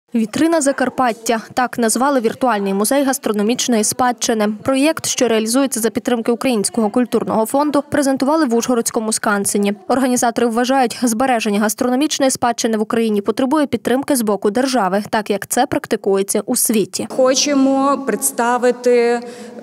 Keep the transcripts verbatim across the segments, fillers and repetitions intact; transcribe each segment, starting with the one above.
Вітрина Закарпаття – так назвали віртуальний музей гастрономічної спадщини. Проєкт, що реалізується за підтримки Українського культурного фонду, презентували в Ужгородському Скансені. Організатори вважають, збереження гастрономічної спадщини в Україні потребує підтримки з боку держави, так як це практикується у світі. Хочемо представити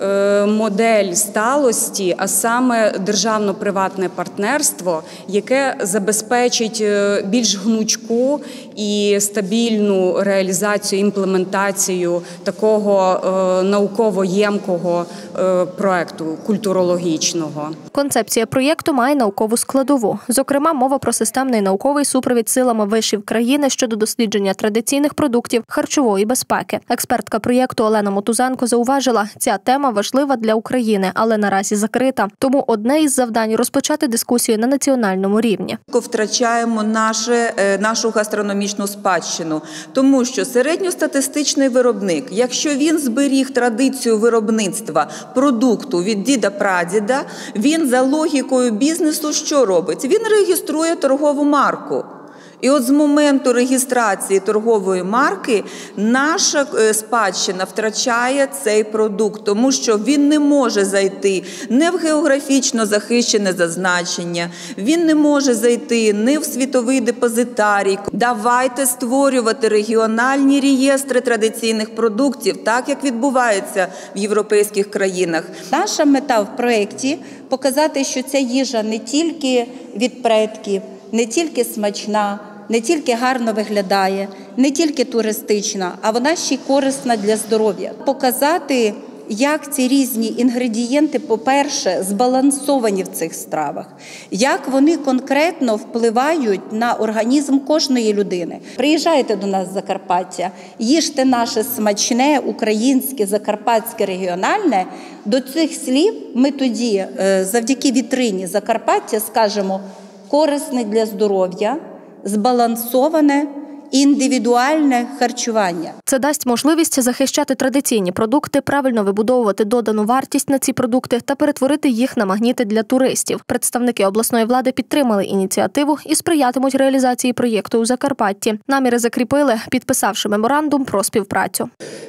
модель сталості, а саме державно-приватне партнерство, яке забезпечить більш гнучку і стабільну реалізацію реалізацію, імплементацію такого е, науково-ємкого е, проєкту культурологічного. Концепція проєкту має наукову складову. Зокрема, мова про системний науковий супровід силами вишів країни щодо дослідження традиційних продуктів харчової безпеки. Експертка проєкту Олена Мотузенко зауважила, ця тема важлива для України, але наразі закрита. Тому одне із завдань – розпочати дискусію на національному рівні. Втрачаємо наше, нашу гастрономічну спадщину, тому що середньостатистичний виробник, якщо він зберіг традицію виробництва продукту від діда-прадіда, він за логікою бізнесу що робить? Він реєструє торгову марку. І от з моменту реєстрації торгової марки наша спадщина втрачає цей продукт, тому що він не може зайти не в географічно захищене зазначення, він не може зайти не в світовий депозитарій. Давайте створювати регіональні реєстри традиційних продуктів, так як відбувається в європейських країнах. Наша мета в проєкті – показати, що ця їжа не тільки від предків, не тільки смачна, не тільки гарно виглядає, не тільки туристична, а вона ще й корисна для здоров'я. Показати, як ці різні інгредієнти, по-перше, збалансовані в цих стравах, як вони конкретно впливають на організм кожної людини. Приїжджайте до нас з Закарпаття, їжте наше смачне, українське, закарпатське, регіональне. До цих слів ми тоді, завдяки вітрині Закарпаття, скажемо корисне для здоров'я, збалансоване, індивідуальне харчування. Це дасть можливість захищати традиційні продукти, правильно вибудовувати додану вартість на ці продукти та перетворити їх на магніти для туристів. Представники обласної влади підтримали ініціативу і сприятимуть реалізації проєкту у Закарпатті. Наміри закріпили, підписавши меморандум про співпрацю.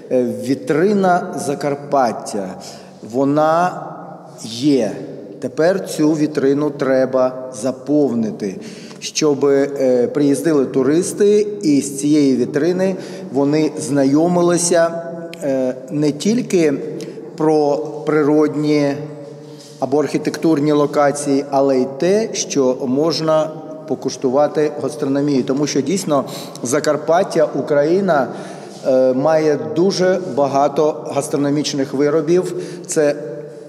Вітрина Закарпаття, вона є. Тепер цю вітрину треба заповнити, щоб приїздили туристи і з цієї вітрини вони знайомилися не тільки про природні або архітектурні локації, але й те, що можна покуштувати гастрономію. Тому що дійсно Закарпаття, Україна має дуже багато гастрономічних виробів. Це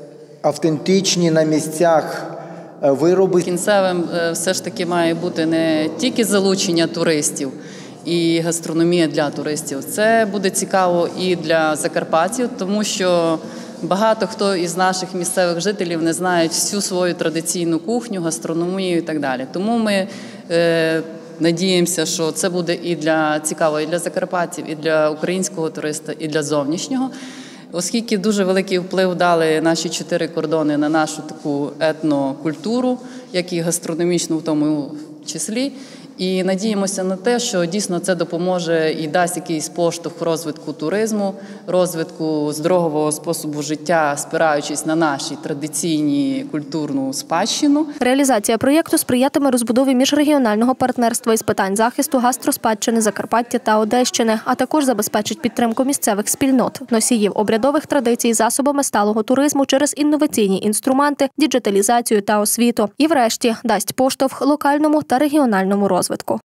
автентичні на місцях вироби. Кінцевим все ж таки має бути не тільки залучення туристів і гастрономія для туристів. Це буде цікаво і для закарпатців, тому що багато хто із наших місцевих жителів не знають всю свою традиційну кухню, гастрономію і так далі. Тому ми е, надіємося, що це буде і для цікаво і для закарпатців, і для українського туриста, і для зовнішнього. Оскільки дуже великий вплив дали наші чотири кордони на нашу таку етнокультуру, як і гастрономічну в тому числі. І надіємося на те, що дійсно це допоможе і дасть якийсь поштовх розвитку туризму, розвитку здорового способу життя, спираючись на наші традиційні культурну спадщину. Реалізація проєкту сприятиме розбудові міжрегіонального партнерства із питань захисту гастроспадщини Закарпаття та Одещини, а також забезпечить підтримку місцевих спільнот, носіїв обрядових традицій засобами сталого туризму через інноваційні інструменти, діджиталізацію та освіту. І врешті дасть поштовх локальному та регіональному розвитку.